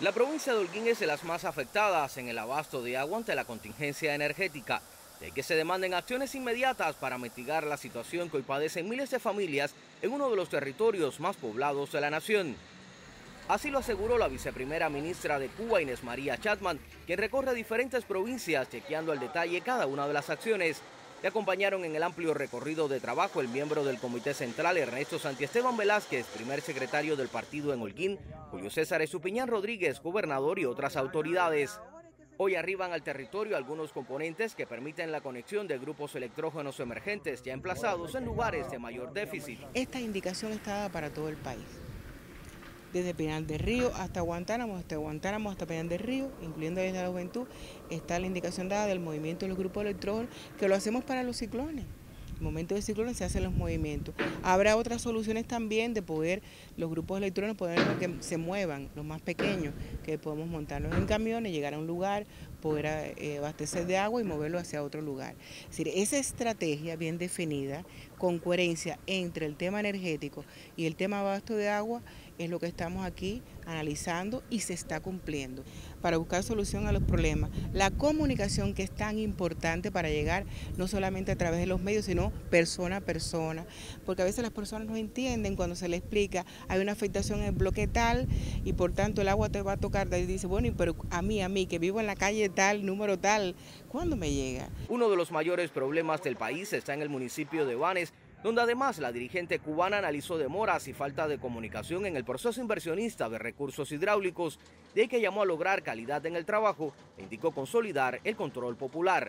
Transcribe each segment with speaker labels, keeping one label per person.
Speaker 1: La provincia de Holguín es de las más afectadas en el abasto de agua ante la contingencia energética, de que se demanden acciones inmediatas para mitigar la situación que hoy padecen miles de familias en uno de los territorios más poblados de la nación. Así lo aseguró la viceprimera ministra de Cuba, Inés María Chapman, quien recorre diferentes provincias chequeando al detalle cada una de las acciones. Le acompañaron en el amplio recorrido de trabajo el miembro del Comité Central, Ernesto Santiesteban Velázquez, primer secretario del partido en Holguín, Julio César Estupiñán Rodríguez, gobernador y otras autoridades. Hoy arriban al territorio algunos componentes que permiten la conexión de grupos electrógenos emergentes ya emplazados en lugares de mayor déficit.
Speaker 2: Esta indicación está dada para todo el país, desde Pinar del Río hasta Guantánamo hasta Pinar del Río, incluyendo la Isla de la Juventud, está la indicación dada del movimiento de los grupos electrógenos, que lo hacemos para los ciclones. En el momento de ciclones se hacen los movimientos. Habrá otras soluciones también de poder, los grupos electrógenos poder que se muevan, los más pequeños, que podemos montarlos en camiones, llegar a un lugar, poder abastecer de agua y moverlo hacia otro lugar. Es decir, esa estrategia bien definida, con coherencia entre el tema energético y el tema abasto de agua, es lo que estamos aquí analizando y se está cumpliendo para buscar solución a los problemas. La comunicación, que es tan importante para llegar no solamente a través de los medios, sino persona a persona, porque a veces las personas no entienden cuando se les explica, hay una afectación en el bloque tal y por tanto el agua te va a tocar, y dice, bueno, pero a mí que vivo en la calle tal, número tal, ¿cuándo me llega?
Speaker 1: Uno de los mayores problemas del país está en el municipio de Banes, donde además la dirigente cubana analizó demoras y falta de comunicación en el proceso inversionista de recursos hidráulicos, de que llamó a lograr calidad en el trabajo e indicó consolidar el control popular.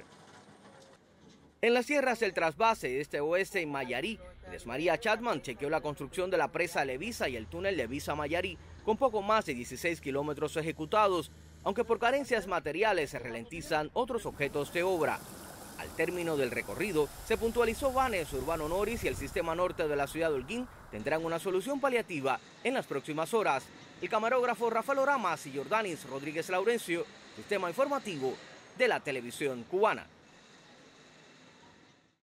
Speaker 1: En las sierras del trasvase este-oeste en Mayarí, Inés María Chapman chequeó la construcción de la presa Levisa y el túnel Levisa-Mayarí, con poco más de 16 kilómetros ejecutados, aunque por carencias materiales se ralentizan otros objetos de obra. Al término del recorrido, se puntualizó Banes, Urbano Noris y el sistema norte de la ciudad de Holguín tendrán una solución paliativa en las próximas horas. El camarógrafo Rafael Oramas y Jordanis Rodríguez Laurencio, Sistema Informativo de la Televisión Cubana.